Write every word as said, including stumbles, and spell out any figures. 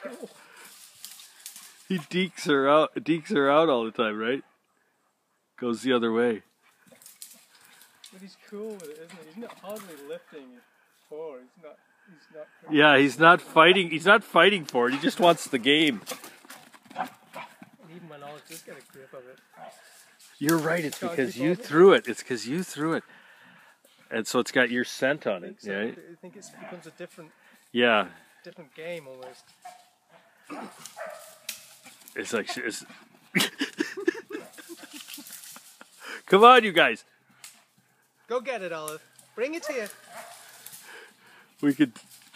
He dekes her out, dekes her out all the time, right? Goes the other way. But he's cool with it, isn't he? He's not hardly lifting it for. He's not. He's not. Yeah, he's not fighting. He's not fighting for it. He just wants the game. And even when Olive does get a grip of it. You're right. It's because you threw it. It's because you threw it, and so it's got your scent on it. So. Right? I think it becomes a different. Yeah. Different game almost. It's like it's. Come on, you guys. Go get it, Olive. Bring it here. We could